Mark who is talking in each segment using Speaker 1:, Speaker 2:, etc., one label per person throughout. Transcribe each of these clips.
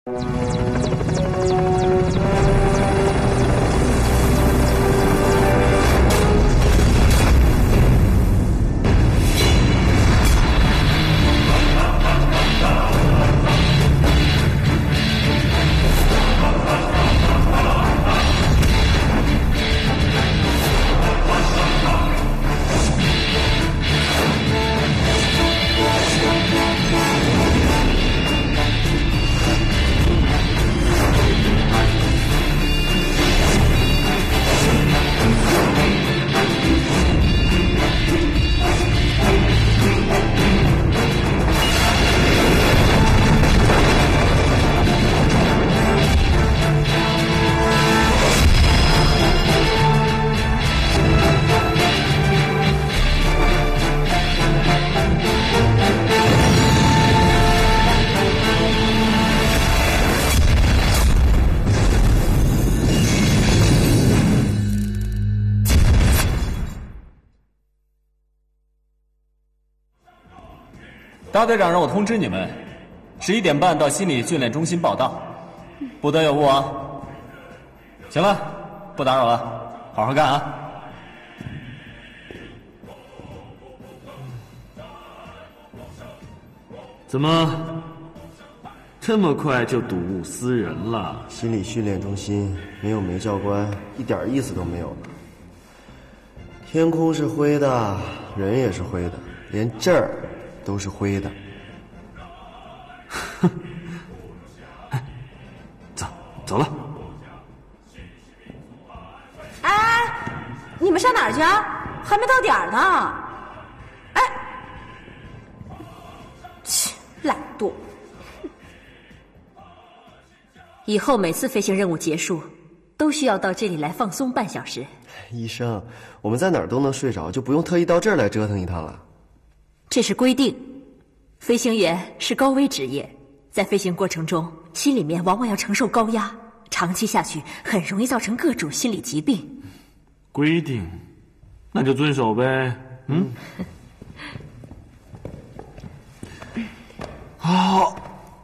Speaker 1: 大队长让我通知你们，11点半到心理训练中心报到，不得有误啊！行了，不打扰了，好好干啊！
Speaker 2: 怎么这么快就睹物思人了？
Speaker 3: 心理训练中心没有梅教官，一点意思都没有了。天空是灰的，人也是灰的，连这儿都是灰的。
Speaker 2: 哼，走了。
Speaker 4: 哎，你们上哪儿去啊？还没到点儿呢。哎，切，懒惰。
Speaker 5: 以后每次飞行任务结束，都需要到这里来放松半小时。
Speaker 3: 医生，我们在哪儿都能睡着，就不用特意到这儿来折腾一趟了。
Speaker 5: 这是规定，飞行员是高危职业，在飞行过程中，心里面往往要承受高压，长期下去很容易造成各种心理疾病。
Speaker 2: 规定，那就遵守呗。嗯。好。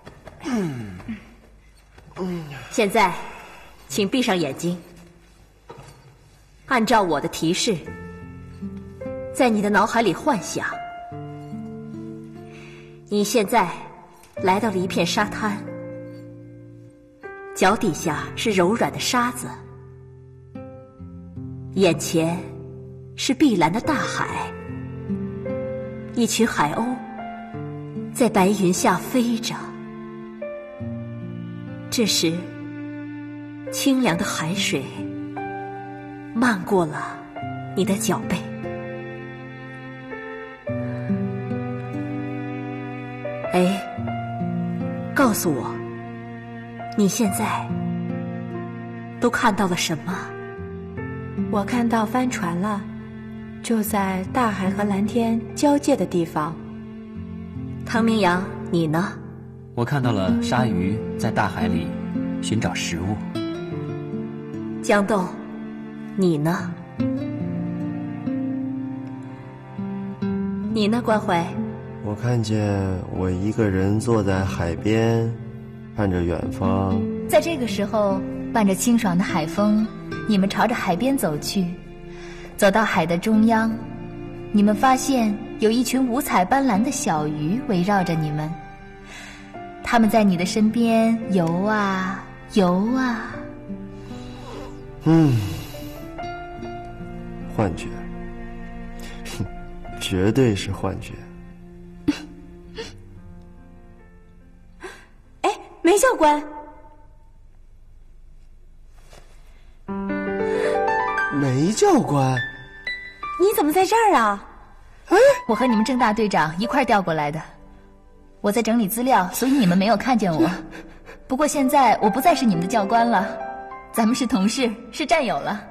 Speaker 5: 现在，请闭上眼睛，按照我的提示，在你的脑海里幻想。你现在来到了一片沙滩，脚底下是柔软的沙子，眼前是碧蓝的大海，一群海鸥在白云下飞着。这时，清凉的海水漫过了你的脚背。哎，告诉我，你现在都看到了什么？
Speaker 6: 我看到帆船了，就在大海和蓝天交界的地方。
Speaker 5: 汤明阳，你呢？
Speaker 1: 我看到了鲨鱼在大海里寻找食物。
Speaker 5: 江豆，你呢？你呢，关怀？
Speaker 3: 我看见我一个人坐在海边，看着远方。
Speaker 7: 在这个时候，伴着清爽的海风，你们朝着海边走去。走到海的中央，你们发现有一群五彩斑斓的小鱼围绕着你们。它们在你的身边游啊游啊。
Speaker 3: 幻觉，绝对是幻觉。
Speaker 4: 哎，梅教官，
Speaker 3: 梅教官，
Speaker 4: 你怎么在这儿啊？
Speaker 7: 哎，我和你们郑大队长一块调过来的。我在整理资料，所以你们没有看见我。不过现在我不再是你们的教官了，咱们是同事，是战友了。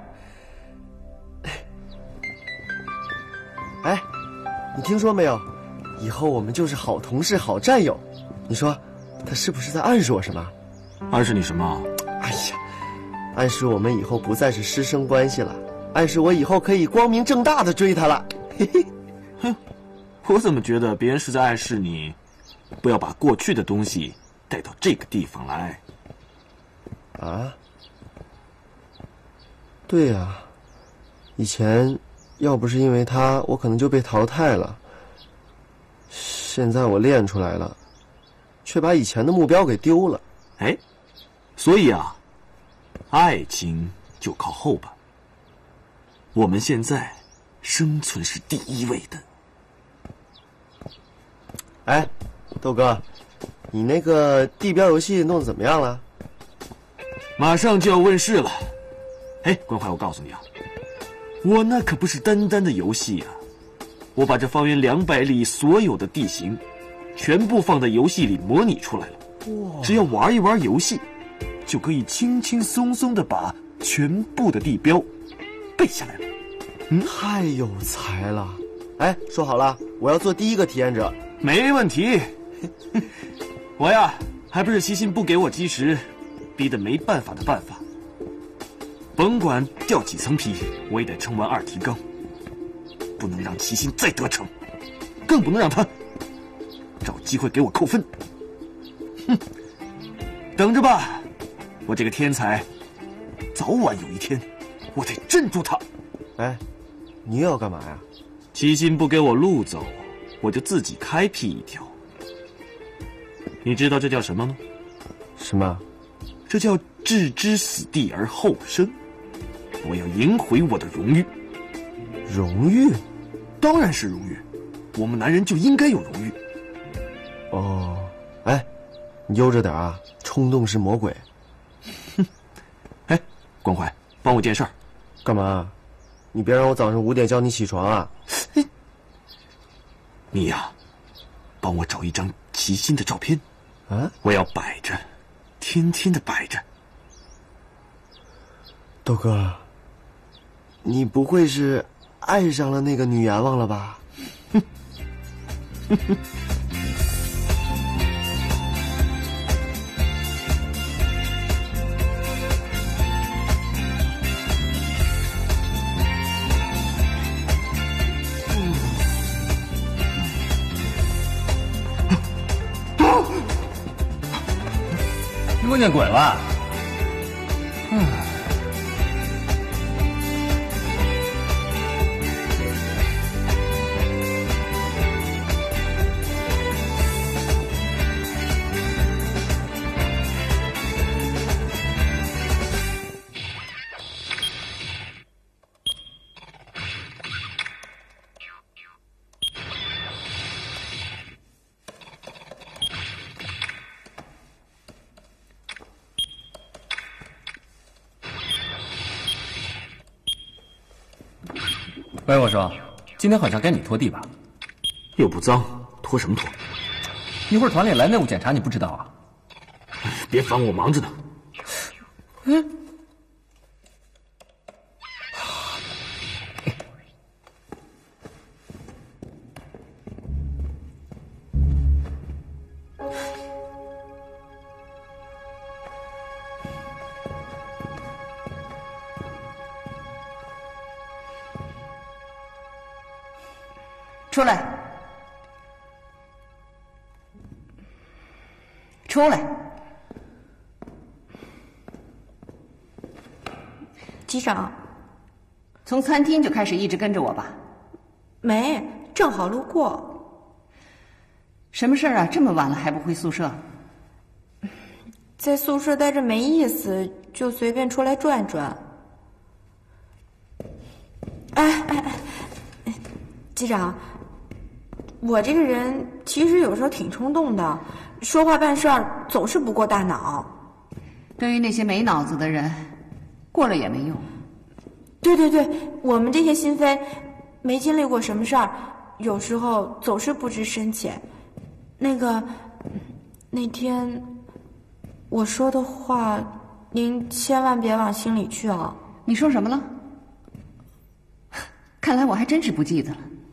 Speaker 3: 哎，你听说没有？以后我们就是好同事、好战友。你说，他是不是在暗示我什么？
Speaker 2: 暗示你什么？
Speaker 3: 哎呀，暗示我们以后不再是师生关系了，暗示我以后可以光明正大的追他了。嘿嘿，
Speaker 2: 哼，我怎么觉得别人是在暗示你，不要把过去的东西带到这个地方来。
Speaker 3: 啊？对呀，以前要不是因为他，我可能就被淘汰了。现在我练出来了，却把以前的目标给丢了。
Speaker 2: 哎，所以啊，爱情就靠后吧。我们现在生存是第一位的。
Speaker 3: 哎，豆哥，你那个地标游戏弄得怎么样了？
Speaker 2: 马上就要问世了。哎，关怀，我告诉你啊，我那可不是单单的游戏啊，我把这方圆200里所有的地形，全部放在游戏里模拟出来了。只要玩一玩游戏，就可以轻轻松松的把全部的地标背下来了。
Speaker 3: 太有才了！哎，说好了，我要做第一个体验者。
Speaker 2: 没问题。我呀，还不是齐心不给我基石，逼得没办法的办法。甭管掉几层皮，我也得撑完2提纲，不能让齐心再得逞，更不能让他找机会给我扣分。等着吧，我这个天才，早晚有一天，我得镇住他。
Speaker 3: 哎，你又要干嘛呀？
Speaker 2: 齐心不给我路走，我就自己开辟一条。你知道这叫什么吗？
Speaker 3: 什么？
Speaker 2: 这叫置之死地而后生。我要赢回我的荣誉。
Speaker 3: 荣誉？
Speaker 2: 当然是荣誉，我们男人就应该有荣誉。
Speaker 3: 哦，哎，你悠着点啊，冲动是魔鬼。
Speaker 2: 哎，关怀，帮我件事儿。
Speaker 3: 干嘛？你别让我早上5点叫你起床啊！
Speaker 2: 你呀，帮我找一张齐心的照片。
Speaker 3: 啊？
Speaker 2: 我要摆着，天天的摆着。
Speaker 3: 豆哥，你不会是爱上了那个女阎王了吧？
Speaker 1: 梦见鬼了？喂，我说，今天好像该你拖地吧？
Speaker 2: 又不脏，拖什么拖？
Speaker 1: 一会儿团里来内务检查，你不知道啊？
Speaker 2: 别烦我，忙着呢。
Speaker 4: 出来！出来！
Speaker 6: 机长，
Speaker 4: 从餐厅就开始一直跟着我吧？
Speaker 6: 没，正好路过。
Speaker 4: 什么事儿啊？这么晚了还不回宿舍？
Speaker 6: 在宿舍待着没意思，就随便出来转转。哎，机长。我这个人其实有时候挺冲动的，说话办事儿总是不过大脑。
Speaker 4: 对于那些没脑子的人，过了也没用。
Speaker 6: 对，我们这些心扉没经历过什么事儿，有时候总是不知深浅。那天我说的话，您千万别往心里去啊。
Speaker 4: 你说什么了？看来我还真是不记得了。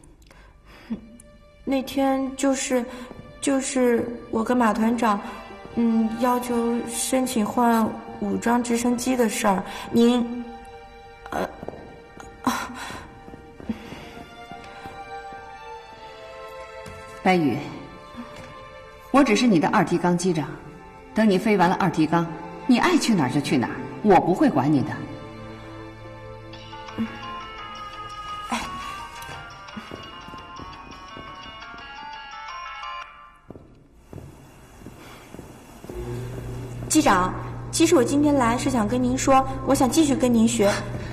Speaker 6: 那天就是我跟马团长，要求申请换5张直升机的事儿，您，
Speaker 4: 白宇，我只是你的2提纲机长，
Speaker 8: 等你飞完了2提纲，你爱去哪儿就去哪儿，我不会管你的。
Speaker 6: 机长，其实我今天来是想跟您说，我想继续跟您学。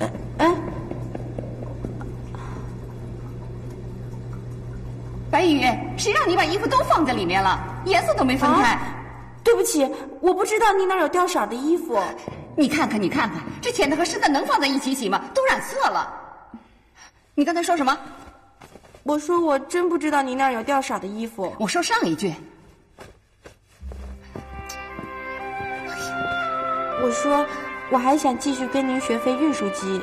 Speaker 8: 白宇，谁让你把衣服都放在里面了，颜色都没分开？
Speaker 6: 对不起，我不知道你哪有掉色的衣服。
Speaker 8: 你看看，这浅的和深的能放在一起洗吗？都染色了。你刚才说什么？
Speaker 6: 我说我真不知道你那儿有掉色的衣服。
Speaker 8: 我说上一句。
Speaker 6: 我说我还想继续跟您学飞运输机。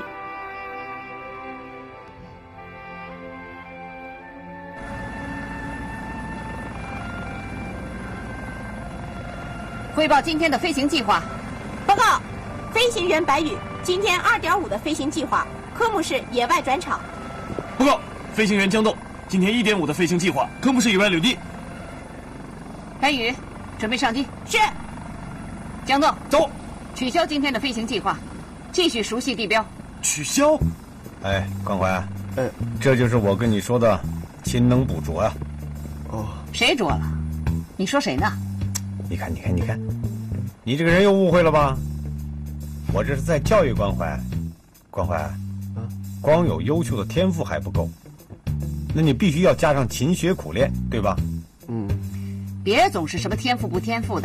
Speaker 8: 汇报今天的飞行计划。
Speaker 4: 报告，飞行员白宇，今天2.5的飞行计划，科目是野外转场。
Speaker 2: 报告，飞行员江豆，今天1.5的飞行计划，科目是野外履地。
Speaker 8: 白宇，准备上机。
Speaker 4: 是。
Speaker 8: 江豆，
Speaker 2: 走。
Speaker 8: 取消今天的飞行计划，继续熟悉地标。
Speaker 2: 取消？
Speaker 9: 哎，关怀，这就是我跟你说的勤能补拙呀。
Speaker 3: 哦，
Speaker 8: 谁拙了？你说谁呢？
Speaker 9: 你看，你这个人又误会了吧？我这是在教育关怀，关怀，光有优秀的天赋还不够，那你必须要加上勤学苦练，对吧？
Speaker 8: 别总是什么天赋不天赋的，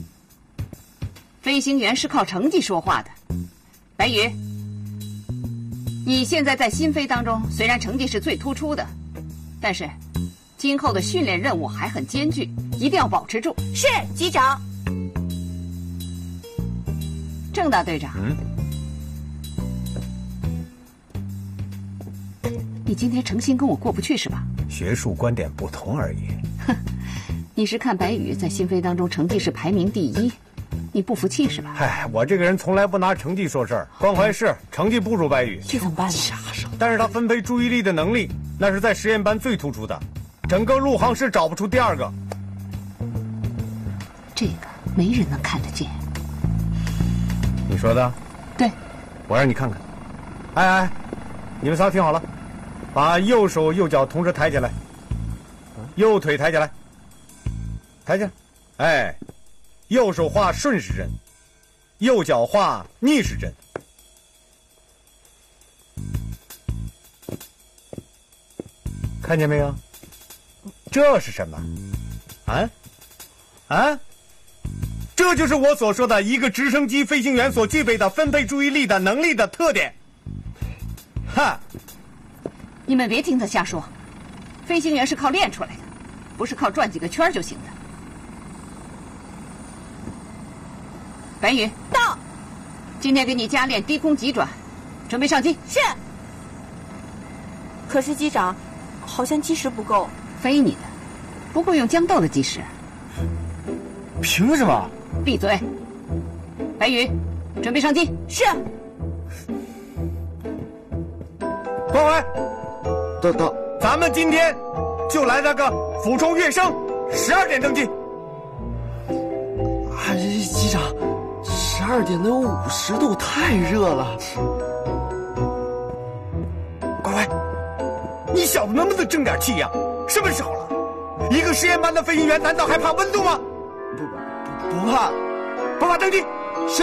Speaker 8: 飞行员是靠成绩说话的。白宇，你现在在新飞当中虽然成绩是最突出的，但是今后的训练任务还很艰巨，一定要保持住。
Speaker 4: 是，机长。
Speaker 8: 郑大队长，你今天诚心跟我过不去是吧？
Speaker 9: 学术观点不同而已。
Speaker 8: 你是看白宇在新飞当中成绩是排名第1，你不服气是吧？
Speaker 9: 嗨，我这个人从来不拿成绩说事儿。关怀是成绩不如白宇，
Speaker 6: 这怎么办呢？
Speaker 9: 但是他分配注意力的能力，那是在实验班最突出的，整个陆航室找不出第2个。
Speaker 8: 这个没人能看得见。
Speaker 9: 你说的？
Speaker 8: 对。
Speaker 9: 我让你看看。哎，你们仨听好了，把右手右脚同时抬起来，右腿抬起来，抬起来。哎，右手画顺时针，右脚画逆时针。看见没有？这是什么？这就是我所说的一个直升机飞行员所具备的分配注意力的能力的特点。哈！
Speaker 8: 你们别听他瞎说，飞行员是靠练出来的，不是靠转几个圈就行的。白宇，
Speaker 4: 到。
Speaker 8: 今天给你加练低空急转，准备上机。
Speaker 4: 是。
Speaker 6: 可是机长，好像计时不够。
Speaker 8: 飞你的，不够用江豆的计时。
Speaker 2: 凭什么？
Speaker 8: 闭嘴！白宇，准备上机。
Speaker 4: 是。
Speaker 9: 关怀，
Speaker 3: 到，
Speaker 9: 咱们今天就来那个俯冲跃升，12点登机。
Speaker 3: 机长，12点能有50度，太热了。
Speaker 9: 关怀，你小子能不能争点气呀？什么时候了？一个实验班的飞行员难道还怕温度吗？
Speaker 3: 不怕，
Speaker 9: 不怕登机。
Speaker 3: 是。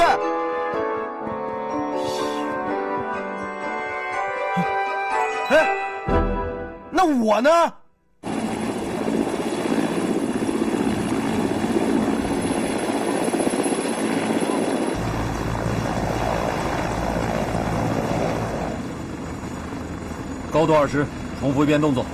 Speaker 9: 哎，那我呢？
Speaker 1: 高度20，重复一遍动作。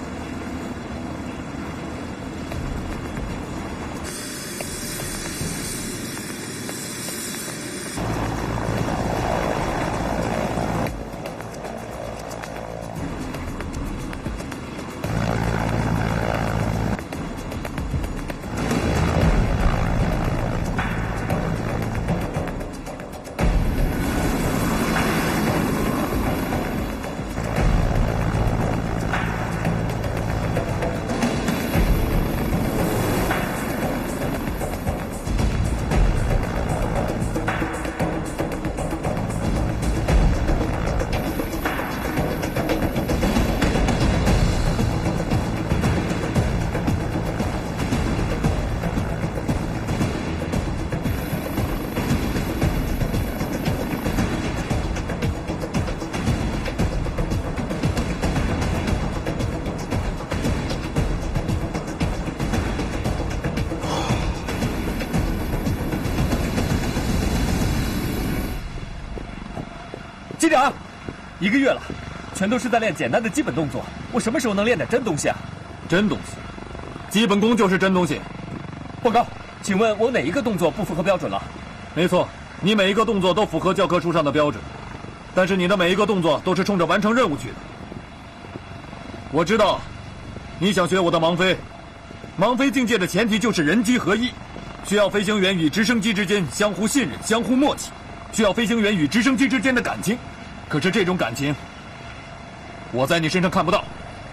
Speaker 1: 机长，1个月了，全都是在练简单的基本动作，我什么时候能练点真东西啊？真东西，基本功就是真东西。报告，请问我哪一个动作不符合标准了？没错，你每一个动作都符合教科书上的标准，但是你的每一个动作都是冲着完成任务去的。我知道，你想学我的盲飞，盲飞境界的前提就是人机合一，需要飞行员与直升机之间相互信任、相互默契，需要飞行员与直升机之间的感情。可是这种感情，我在你身上看不到。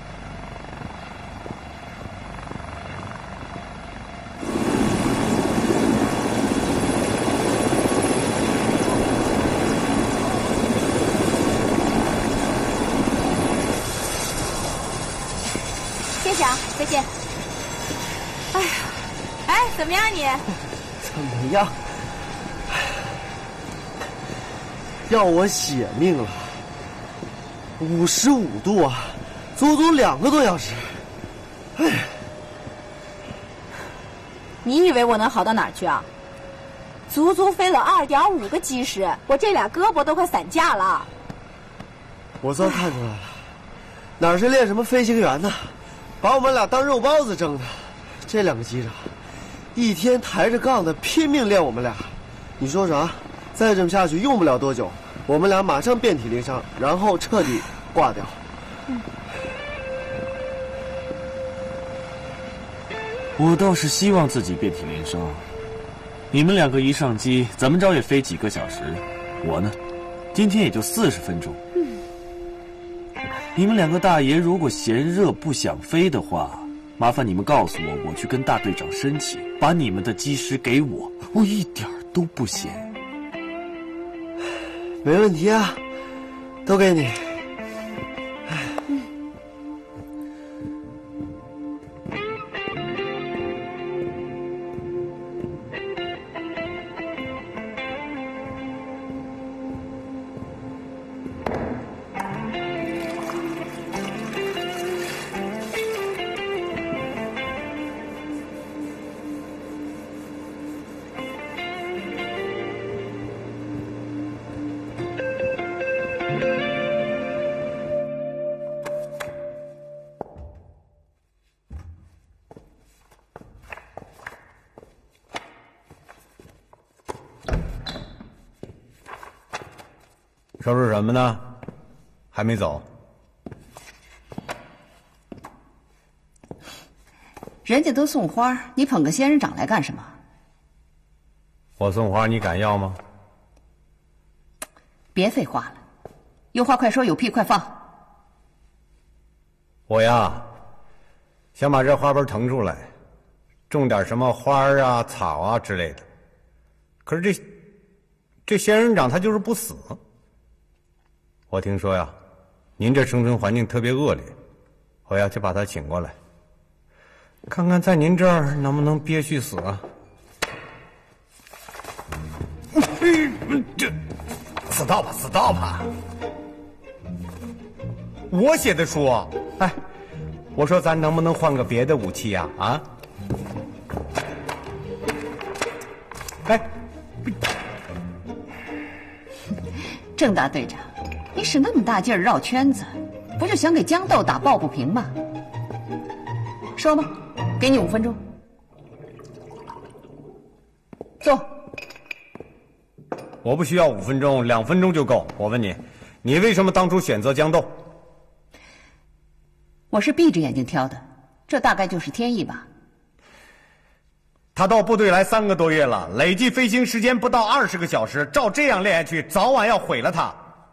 Speaker 4: 谢谢啊，再见。哎呀，哎，怎么样你？
Speaker 3: 怎么样？要我血命了，55度啊，足足2个多小时。哎，
Speaker 4: 你以为我能好到哪儿去啊？足足飞了2.5个机师，我这俩胳膊都快散架了。
Speaker 3: 我早看出来了，哪是练什么飞行员呢，把我们俩当肉包子蒸的。这2个机长，一天抬着杠的拼命练我们俩。你说啥？再这么下去，用不了多久，我们俩马上遍体鳞伤，然后彻底挂掉。
Speaker 2: 我倒是希望自己遍体鳞伤。你们2个一上机，怎么着也飞几个小时，我呢，今天也就40分钟。你们2个大爷如果嫌热不想飞的话，麻烦你们告诉我，我去跟大队长申请，把你们的机师给我，我一点都不嫌。
Speaker 3: 没问题啊，都给你。
Speaker 9: 收拾什么呢？还没走？
Speaker 8: 人家都送花，你捧个仙人掌来干什么？
Speaker 9: 我送花，你敢要吗？
Speaker 8: 别废话了，有话快说，有屁快放。
Speaker 9: 我呀，想把这花盆腾出来，种点什么花啊、草啊之类的。可是这仙人掌它就是不死。我听说呀，您这生存环境特别恶劣，我要去把它请过来，看看在您这儿能不能憋屈死啊？这死道吧，死道吧！我写的书啊，哎，我说咱能不能换个别的武器呀？啊？哎，
Speaker 8: 郑大队长，你使那么大劲儿绕圈子，不就想给豇豆打抱不平吗？说吧，给你5分钟。坐。
Speaker 9: 我不需要5分钟，2分钟就够。我问你，你为什么当初选择豇豆？
Speaker 8: 我是闭着眼睛挑的，这大概就是天意吧。
Speaker 9: 他到部队来3个多月了，累计飞行时间不到20个小时，照这样练下去，早晚要毁了他。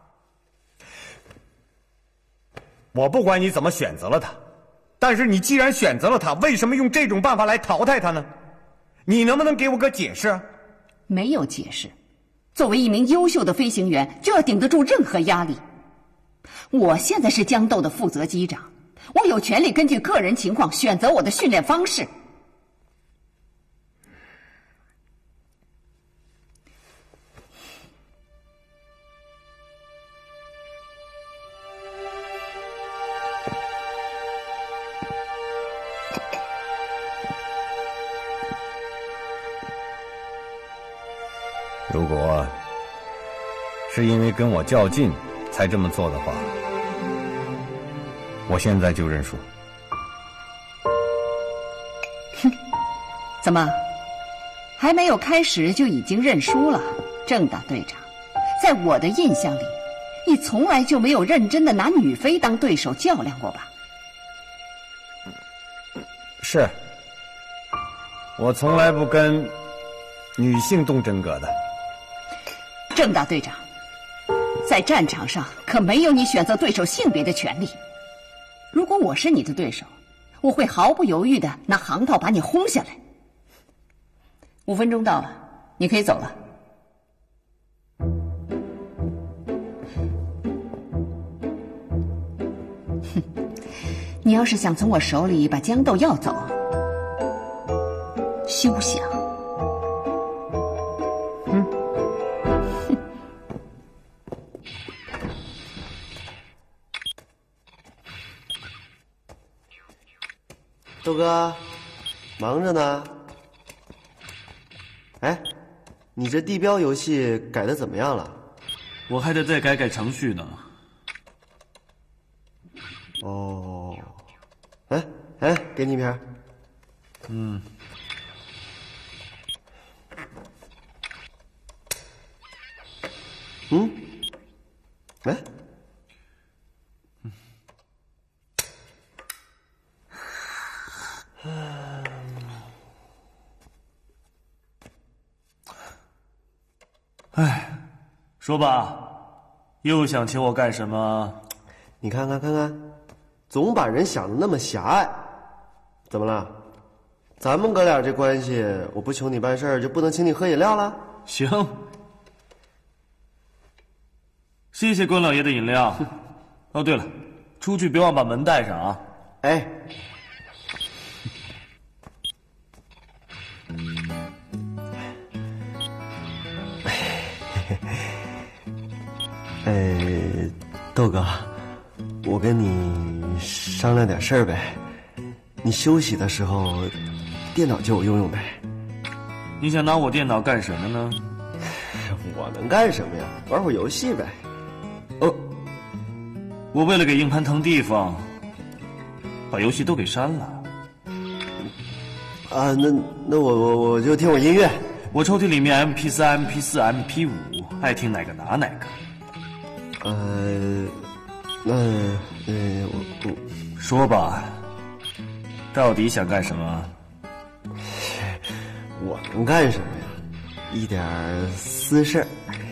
Speaker 9: 我不管你怎么选择了他，但是你既然选择了他，为什么用这种办法来淘汰他呢？你能不能给我个解释？
Speaker 8: 没有解释。作为一名优秀的飞行员，就要顶得住任何压力。我现在是豇豆的负责机长，我有权利根据个人情况选择我的训练方式。
Speaker 9: 如果是因为跟我较劲才这么做的话，我现在就认输。
Speaker 8: 哼，怎么还没有开始就已经认输了？郑大队长，在我的印象里，你从来就没有认真的拿女妃当对手较量过吧？
Speaker 9: 是，我从来不跟女性动真格的。
Speaker 8: 郑大队长，在战场上可没有你选择对手性别的权利。如果我是你的对手，我会毫不犹豫的拿行套把你轰下来。5分钟到了，你可以走了。哼，你要是想从我手里把豇豆要走，休想。
Speaker 3: 豆哥，忙着呢。哎，你这地标游戏改的怎么样了？
Speaker 2: 我还得再改改程序呢。
Speaker 3: 哦，哎，给你一瓶。
Speaker 2: 嗯。
Speaker 3: 哎。
Speaker 2: 哎，说吧，又想请我干什么？
Speaker 3: 你看看，总把人想的那么狭隘。怎么了？咱们哥俩这关系，我不求你办事儿，就不能请你喝饮料了？
Speaker 2: 行，谢谢关老爷的饮料。哦，对了，出去别忘把门带上啊。
Speaker 3: 哎。豆哥，我跟你商量点事儿呗。你休息的时候，电脑借我用用呗。
Speaker 2: 你想拿我电脑干什么呢？
Speaker 3: 我能干什么呀？玩会儿游戏呗。
Speaker 2: 哦，我为了给硬盘腾地方，把游戏都给删了。
Speaker 3: 啊，那我就听会儿音乐。
Speaker 2: 我抽屉里面 MP3、MP4、MP5，爱听哪个拿哪个。
Speaker 3: 我
Speaker 2: 说吧，到底想干什么？
Speaker 3: 我能干什么呀？一点私事儿。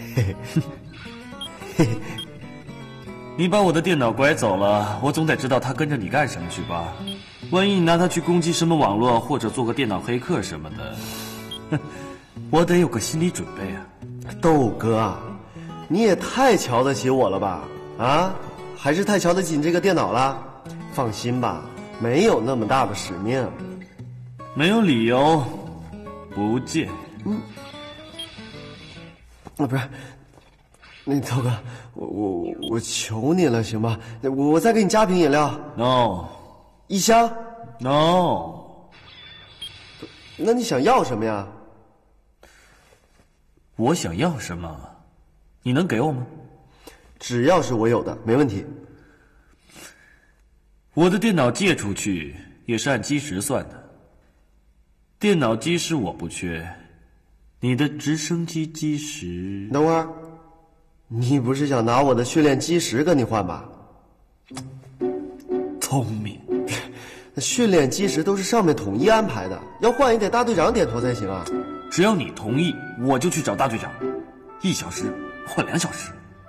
Speaker 2: 你把我的电脑拐走了，我总得知道他跟着你干什么去吧？万一你拿它去攻击什么网络，或者做个电脑黑客什么的，我得有个心理准备啊。
Speaker 3: 豆哥，你也太瞧得起我了吧？啊，还是太瞧得起你这个电脑了？放心吧，没有那么大的使命。
Speaker 2: 没有理由不见。
Speaker 3: 不是，那豆哥，我求你了，行吧？我再给你加瓶饮料。
Speaker 2: No。
Speaker 3: 一箱。
Speaker 2: No。
Speaker 3: 那你想要什么呀？
Speaker 2: 我想要什么？你能给我吗？
Speaker 3: 只要是我有的，没问题。
Speaker 2: 我的电脑借出去也是按基时算的，电脑基石我不缺，你的直升机基石……
Speaker 3: 等会儿，你不是想拿我的训练基石跟你换吧？
Speaker 2: 聪明。
Speaker 3: 那训练基石都是上面统一安排的，要换也得大队长点头才行啊。
Speaker 2: 只要你同意，我就去找大队长，1小时换2小时。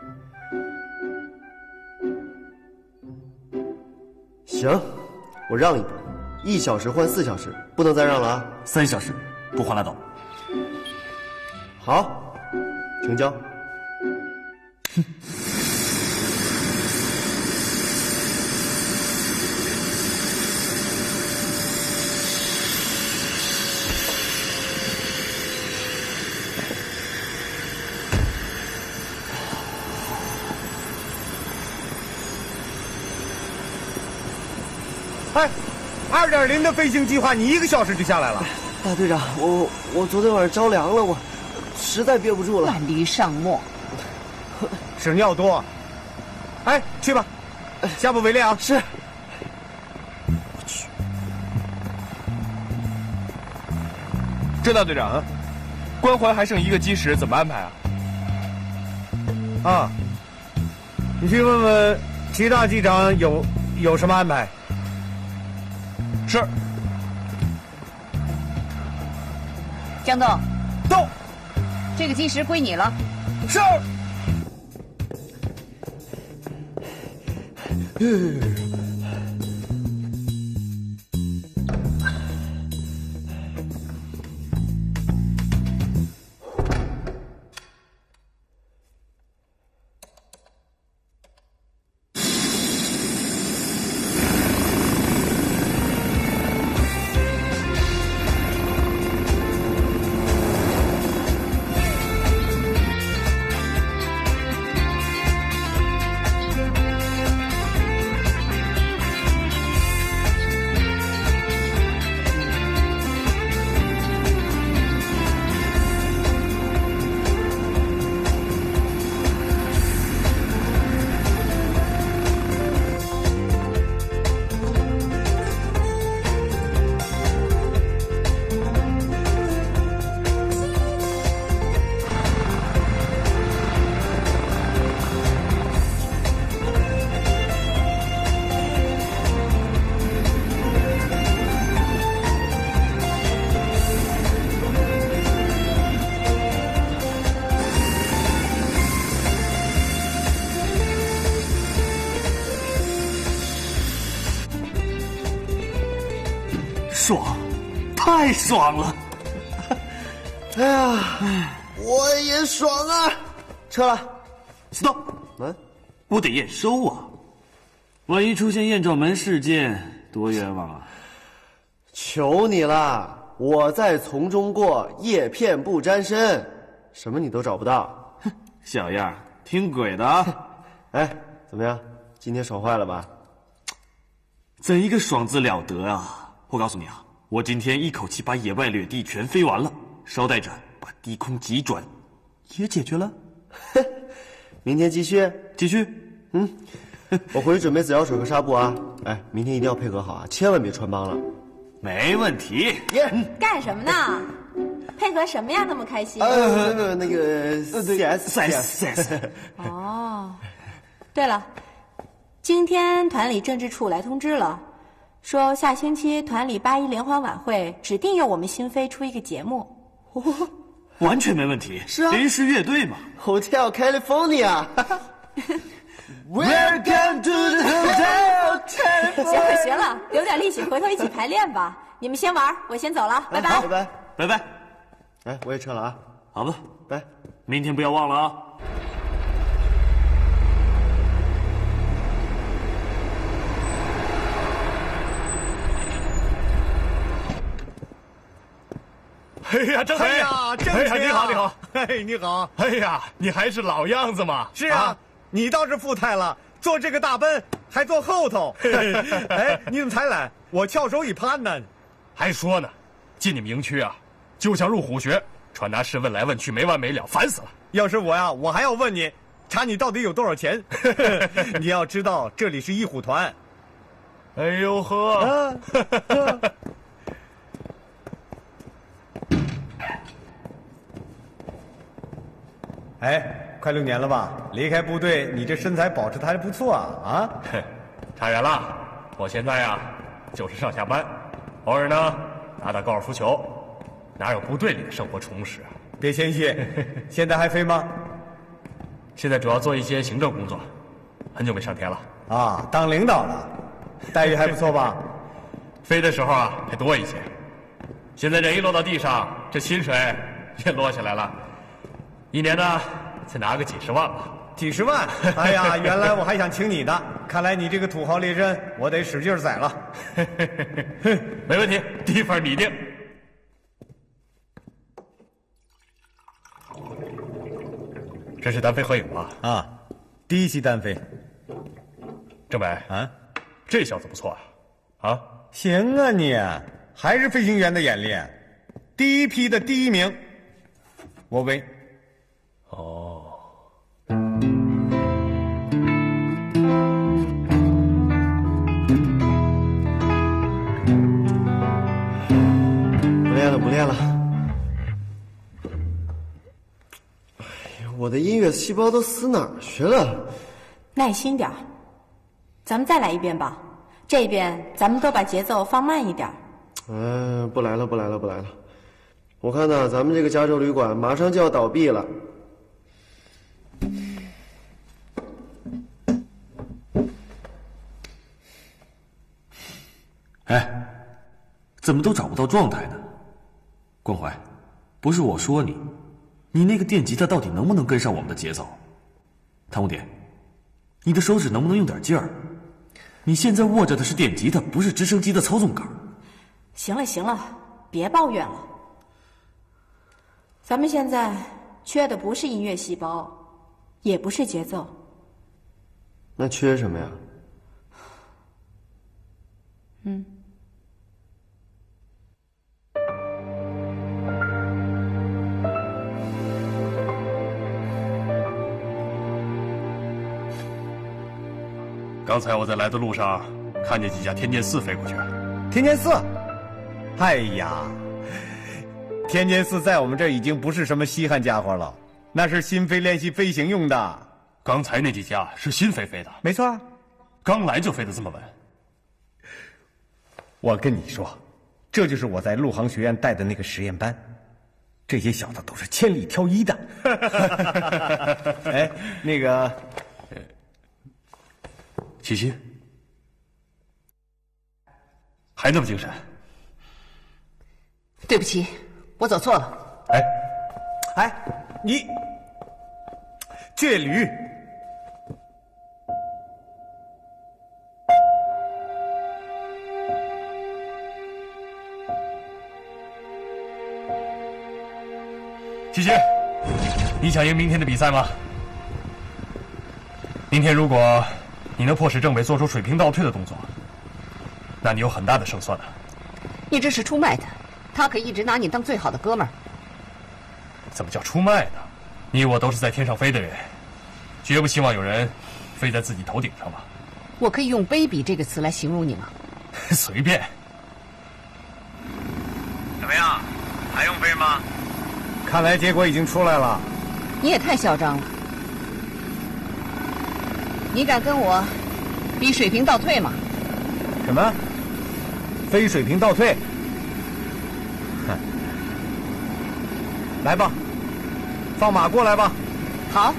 Speaker 3: 行，我让一步，1小时换4小时，不能再让了啊。
Speaker 2: 3小时，不换拉倒。
Speaker 3: 好，成交。
Speaker 9: 哎，2.0的飞行计划，你1个小时就下来了。
Speaker 3: 大队长，我昨天晚上着凉了，我实在憋不住了。
Speaker 8: 万驴上磨。
Speaker 9: 屎尿多。哎，去吧，下不为例啊。
Speaker 3: 是。
Speaker 1: 我去。郑大队长，关怀还剩1个基石，怎么安排啊？
Speaker 9: 啊，你去问问其他机长有什么安排。
Speaker 1: 是。
Speaker 8: 江栋，
Speaker 1: 到。
Speaker 8: 这个基石归你了。
Speaker 1: 是。
Speaker 2: 爽，太爽了！
Speaker 3: 哎呀，我也爽啊！撤了
Speaker 2: ，stop。我得验收啊，万一出现艳照门事件，多冤枉啊！
Speaker 3: 求你了，我在从中过，叶片不沾身，什么你都找不到。
Speaker 2: 哼，小样，听鬼的啊！
Speaker 3: 哎，怎么样？今天爽坏了吧？
Speaker 2: 怎一个爽字了得啊！我告诉你啊，我今天一口气把野外掠地全飞完了，捎带着把低空急转也解决了。
Speaker 3: 明天继续，
Speaker 2: 继续。
Speaker 3: 我回去准备紫药水和纱布啊。哎，明天一定要配合好啊，千万别穿帮了。
Speaker 2: 没问题。
Speaker 4: 干什么呢？配合什么呀？那么开心？
Speaker 3: 那个 CS。
Speaker 4: 哦，对了，今天团里政治处来通知了。说下星期团里8·1联欢晚会指定由我们新飞出一个节目，
Speaker 2: 完全没问题。
Speaker 3: 是啊，
Speaker 2: 临时乐队嘛。
Speaker 3: Hotel California。
Speaker 2: Welcome to the Hotel California。
Speaker 4: 学了，留点力气，回头一起排练吧。你们先玩，我先走了，拜拜。
Speaker 3: 拜拜，
Speaker 2: 拜拜。
Speaker 3: 哎，我也撤了啊。
Speaker 2: 好吧，
Speaker 3: 拜。
Speaker 2: 明天不要忘了啊。
Speaker 1: 哎呀，郑飞
Speaker 9: 呀，郑飞，
Speaker 1: 你好，你好，
Speaker 9: 哎，你好，
Speaker 1: 哎呀，你还是老样子嘛？
Speaker 9: 是啊，你倒是富态了，坐这个大奔还坐后头。哎，你怎么才来？我翘首以盼呢。
Speaker 1: 还说呢，进你们营区啊，就像入虎穴，传达室问来问去没完没了，烦死了。
Speaker 9: 要是我呀，我还要问你，查你到底有多少钱？你要知道，这里是一虎团。
Speaker 1: 哎呦呵。
Speaker 9: 哎，快6年了吧？离开部队，你这身材保持的还不错啊！啊，
Speaker 1: 差远了。我现在呀，就是上下班，偶尔呢打打高尔夫球，哪有部队里的生活充实啊？
Speaker 9: 别谦虚，现在还飞吗？
Speaker 1: 现在主要做一些行政工作，很久没上天了。
Speaker 9: 啊，当领导了，待遇还不错吧？
Speaker 1: 飞的时候啊，还多一些。现在人一落到地上，这薪水也落下来了。1年呢，才拿个几十万吧。
Speaker 9: 几十万？哎呀，原来我还想请你的，看来你这个土豪劣绅，我得使劲宰了。
Speaker 1: 没问题，地方你定。这是单飞合影吧？
Speaker 9: 啊，第1期单飞。
Speaker 1: 郑北
Speaker 9: 啊，
Speaker 1: 这小子不错啊！啊，
Speaker 9: 行啊你，还是飞行员的眼力，第1批的第1名，我为。
Speaker 1: 哦。
Speaker 3: 我的音乐细胞都死哪儿去了？
Speaker 4: 耐心点儿，咱们再来一遍吧。这遍咱们都把节奏放慢一点。
Speaker 3: 不来了，不来了，不来了。我看呢，咱们这个加州旅馆马上就要倒闭了。
Speaker 2: 哎，怎么都找不到状态呢？关怀，不是我说你，你那个电吉他到底能不能跟上我们的节奏？唐红点，你的手指能不能用点劲儿？你现在握着的是电吉他，不是直升机的操纵杆。
Speaker 4: 行了行了，别抱怨了。咱们现在缺的不是音乐细胞，也不是节奏。
Speaker 3: 那缺什么呀？
Speaker 1: 刚才我在来的路上，看见几架天剑4飞过去。
Speaker 9: 天剑4，哎呀，天剑4在我们这儿已经不是什么稀罕家伙了，那是新飞练习飞行用的。
Speaker 1: 刚才那几架是新飞的，
Speaker 9: 没错，
Speaker 1: 刚来就飞得这么稳。
Speaker 9: 我跟你说，这就是我在陆航学院带的那个实验班，这些小子都是千里挑一的。哎，那个。
Speaker 1: 齐心，还那么精神？
Speaker 8: 对不起，我走错了。
Speaker 9: 哎，你倔驴！
Speaker 1: 齐心，你想赢明天的比赛吗？明天如果你能迫使政委做出水平倒退的动作，那你有很大的胜算的。
Speaker 8: 你这是出卖他，他可一直拿你当最好的哥们儿。
Speaker 1: 怎么叫出卖呢？你我都是在天上飞的人，绝不希望有人飞在自己头顶上吧？
Speaker 8: 我可以用卑鄙这个词来形容你吗？
Speaker 1: 随便。
Speaker 10: 怎么样？还用飞吗？
Speaker 9: 看来结果已经出来了。
Speaker 8: 你也太嚣张了！你敢跟我比水平倒退吗？
Speaker 9: 什么？非水平倒退？来吧，放马过来吧。
Speaker 8: 好。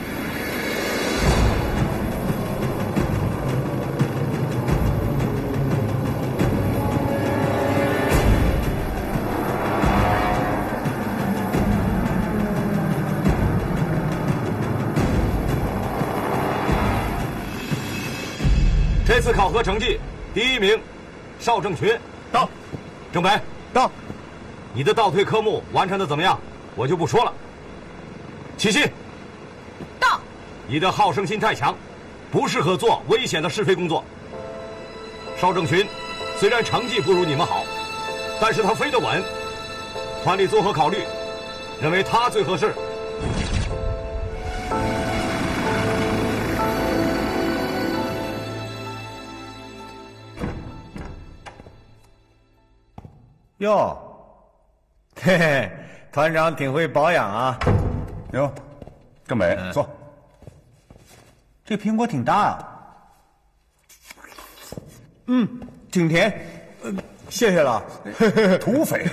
Speaker 2: 这次考核成绩，第1名，邵正群，
Speaker 1: 到。
Speaker 2: 郑北，
Speaker 9: 到。
Speaker 2: 你的倒退科目完成的怎么样？我就不说了。齐心，
Speaker 8: 到。
Speaker 2: 你的好胜心太强，不适合做危险的试飞工作。邵正群，虽然成绩不如你们好，但是他飞得稳。团里综合考虑，认为他最合适。
Speaker 9: 哟，嘿嘿，团长挺会保养啊。
Speaker 10: 哟，郑北，坐。这苹果挺大啊。
Speaker 9: 挺甜。谢谢了。
Speaker 10: 土匪。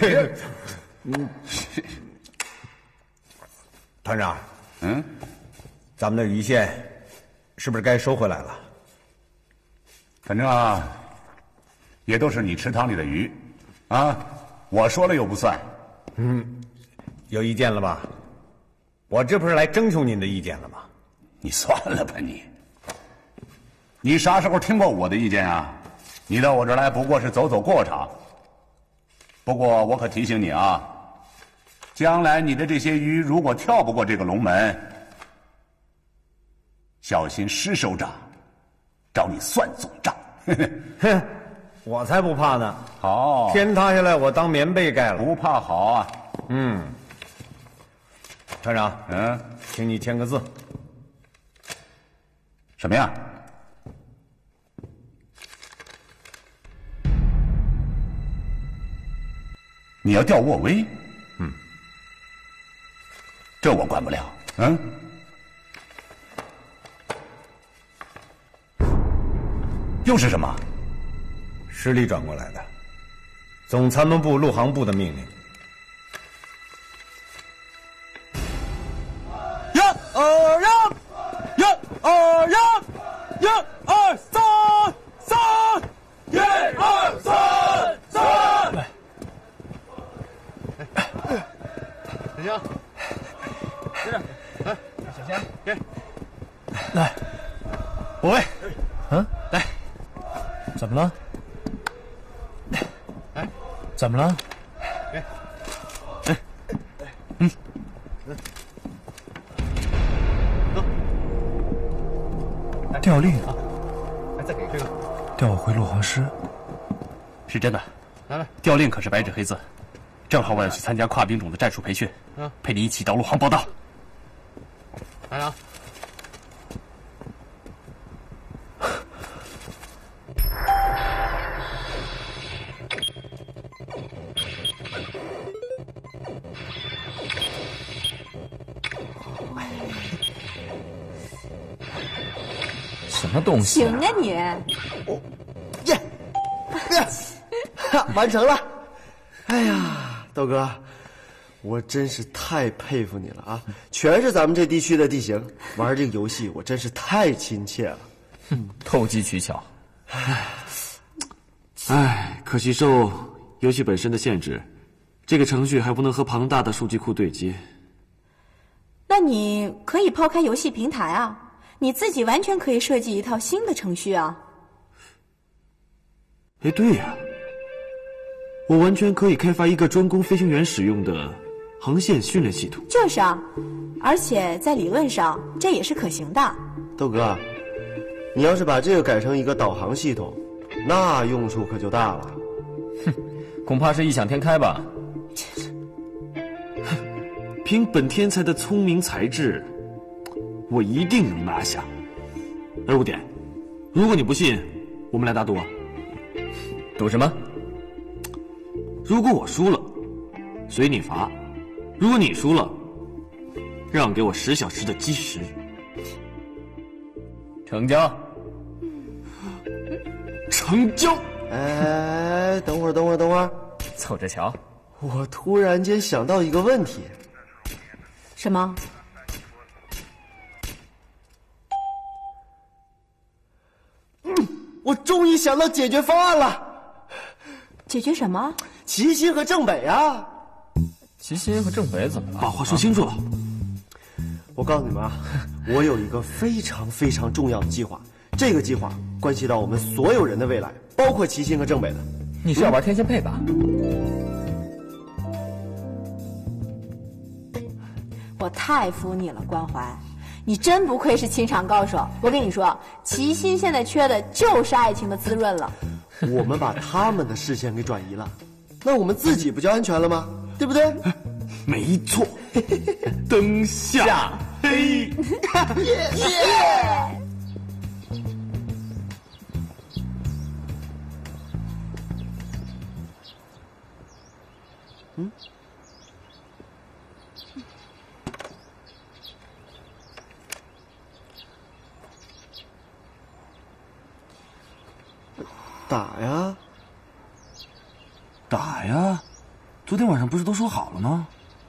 Speaker 9: 团长，咱们的鱼线是不是该收回来了？
Speaker 10: 反正啊，也都是你池塘里的鱼，啊，我说了又不算。
Speaker 9: 有意见了吧？我这不是来征求您的意见了吗？
Speaker 10: 你算了吧你！你啥时候听过我的意见啊？你到我这儿来不过是走走过场。不过我可提醒你啊，将来你的这些鱼如果跳不过这个龙门，小心施首长找你算总账。
Speaker 9: 哼，我才不怕呢！
Speaker 10: 好，
Speaker 9: 天塌下来我当棉被盖了。
Speaker 10: 不怕好啊。
Speaker 9: 团长，请你签个字。
Speaker 10: 什么呀？你要调沃威？这我管不了。 又是什么？
Speaker 9: 师里转过来的，总参谋部陆航部的命令。
Speaker 1: 1、2、1、1、2、1、1、2、3、3、1、2、3、3。
Speaker 3: 小香，接着，来，小香，给，
Speaker 1: 来，补位。来，怎么了？
Speaker 3: 来，
Speaker 1: 怎么了？
Speaker 3: 给，走，
Speaker 1: 调令啊！
Speaker 3: 来，再给这个，
Speaker 1: 调我回陆航师。是真的。
Speaker 3: 来，
Speaker 1: 调令可是白纸黑字，正好我要去参加跨兵种的战术培训，陪你一起到陆航报道。
Speaker 3: 来啊！
Speaker 1: 什么东西？
Speaker 4: 行啊你！
Speaker 3: 耶，完成了！哎呀，豆哥，我真是太佩服你了啊！全是咱们这地区的地形，玩这个游戏我真是太亲切了。
Speaker 1: 投机取巧。
Speaker 2: 唉，可惜受游戏本身的限制，这个程序还不能和庞大的数据库对接。
Speaker 4: 那你可以抛开游戏平台啊，你自己完全可以设计一套新的程序啊。
Speaker 2: 哎，对呀，我完全可以开发一个专供飞行员使用的航线训练系统。
Speaker 4: 就是啊，而且在理论上这也是可行的。
Speaker 3: 豆哥，你要是把这个改成一个导航系统，那用处可就大了。
Speaker 1: 恐怕是异想天开吧。
Speaker 2: 凭本天才的聪明才智，我一定能拿下。25点，如果你不信，我们来打赌啊。
Speaker 1: 赌什么？
Speaker 2: 如果我输了，随你罚；如果你输了，让给我10小时的基石。
Speaker 1: 成交。
Speaker 2: 成交。
Speaker 3: 哎，等会儿，
Speaker 1: 凑着瞧。
Speaker 3: 我突然间想到一个问题。
Speaker 4: 什么？
Speaker 3: 我终于想到解决方案了。
Speaker 4: 解决什么？
Speaker 3: 齐心和正北啊！
Speaker 1: 齐心和正北怎么了？
Speaker 2: 把话说清楚了。
Speaker 3: 我告诉你们啊，我有一个非常非常重要的计划，这个计划关系到我们所有人的未来，包括齐心和正北的。
Speaker 1: 你是要玩天仙配吧？
Speaker 4: 我太服你了，关怀，你真不愧是情场高手。我跟你说，齐心现在缺的就是爱情的滋润了。
Speaker 3: 我们把他们的视线给转移了，那我们自己不就安全了吗？对不对？
Speaker 2: 没错。灯下黑。打呀！昨天晚上不是都说好了吗？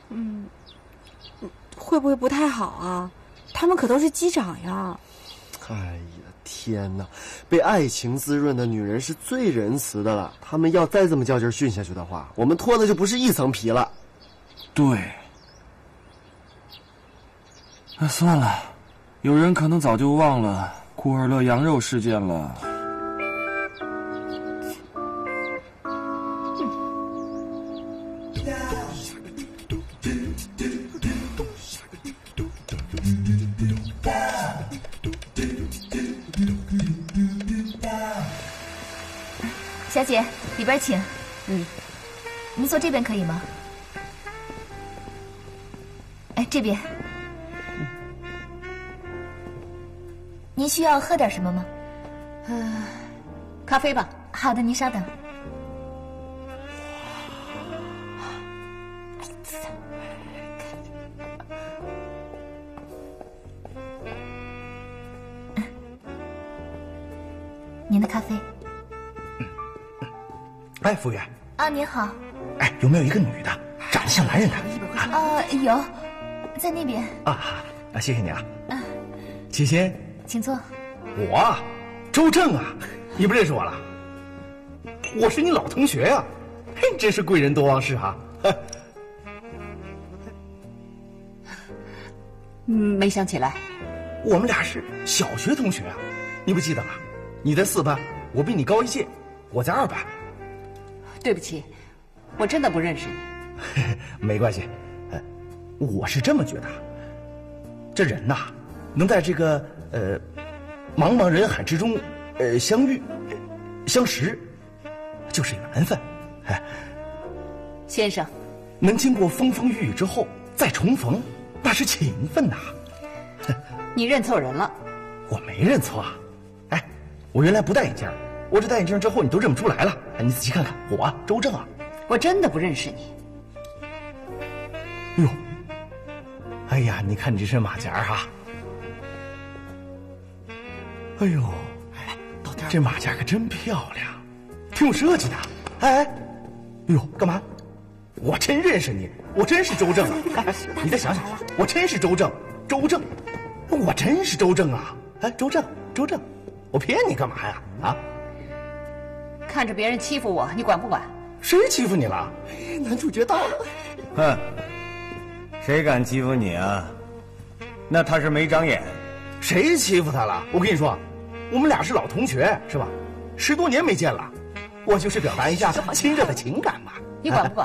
Speaker 4: 会不会不太好啊？他们可都是机长呀。
Speaker 3: 哎呀，天哪！被爱情滋润的女人是最仁慈的了。他们要再这么较劲训下去的话，我们脱的就不是一层皮了。
Speaker 2: 对。算了，有人可能早就忘了库尔勒羊肉事件了。
Speaker 7: 小姐，里边请。您坐这边可以吗？哎，这边。您需要喝点什么吗？
Speaker 8: 咖啡吧。
Speaker 7: 好的，您稍等。 您的咖啡。
Speaker 11: 哎，服务员。
Speaker 7: 啊，您好。
Speaker 11: 哎，有没有一个女的，长得像男人的？
Speaker 7: 有，在那边。
Speaker 11: 谢谢你啊。齐心，
Speaker 7: 请坐。
Speaker 11: 我啊，周正啊，你不认识我了？我是你老同学啊，嘿，真是贵人多忘事哈。
Speaker 8: 没想起来。
Speaker 11: 我们俩是小学同学啊，你不记得了？你在4班，我比你高1届，我在2班。
Speaker 8: 对不起，我真的不认识你。
Speaker 11: 没关系，我是这么觉得，这人呐，能在这个茫茫人海之中相遇、相识，就是缘分。
Speaker 8: 先生，
Speaker 11: 能经过风风雨雨之后再重逢，那是情分呐。
Speaker 8: 你认错人了。
Speaker 11: 我没认错啊。哎，我原来不戴眼镜，我这戴眼镜之后你都认不出来了。你仔细看看我啊，周正啊。
Speaker 8: 我真的不认识你。
Speaker 11: 哟，哎呀，你看你这身马甲哈。哎呦，这马甲可真漂亮，挺有设计的。哎，呦，干嘛？我真认识你，我真是周正啊！你再想想，我真是周正，我真是周正啊！哎，周正，我骗你干嘛呀？啊！
Speaker 8: 看着别人欺负我，你管不管？
Speaker 11: 谁欺负你了？男主角到了。
Speaker 9: 哼，谁敢欺负你啊？那他是没长眼。
Speaker 11: 谁欺负他了？我跟你说，我们俩是老同学，是吧？10多年没见了，我就是表达一下亲热的情感嘛。
Speaker 8: 你管不管？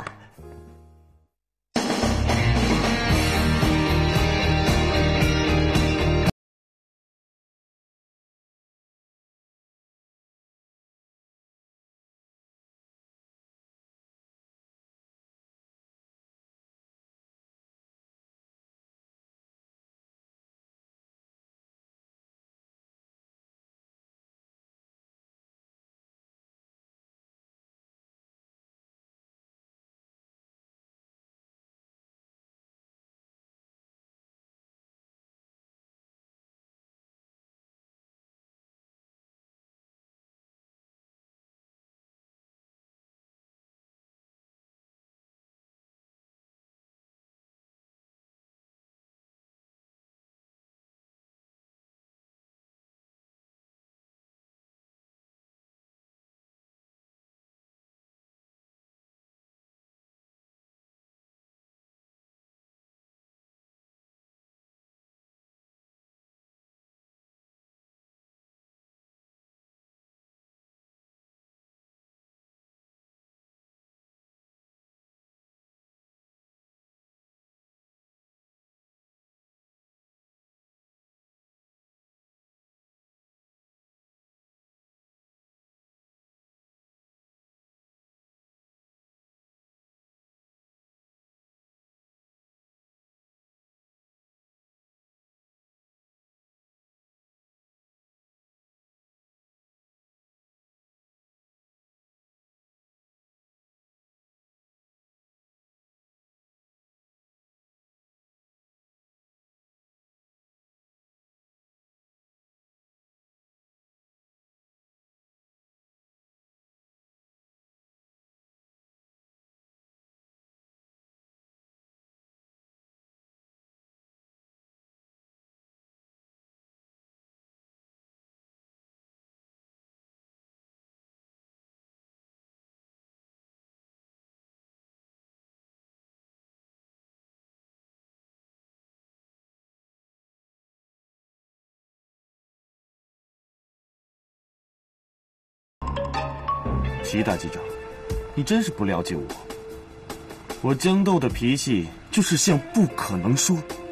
Speaker 2: 齐大机长，你真是不了解我。我江斗的脾气就是像不可能说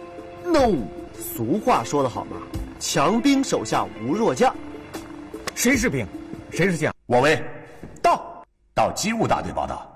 Speaker 3: no。俗话说得好嘛，强兵手下无弱将。
Speaker 9: 谁是兵，谁是将？
Speaker 10: 我为到机务大队报道。